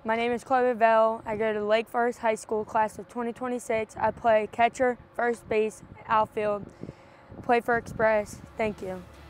My name is Chloe Bell. I go to Lake Forest High School, class of 2026. I play catcher, first base, outfield, play for Express. Thank you.